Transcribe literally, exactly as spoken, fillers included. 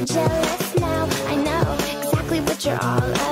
jealous now. I know exactly what you're all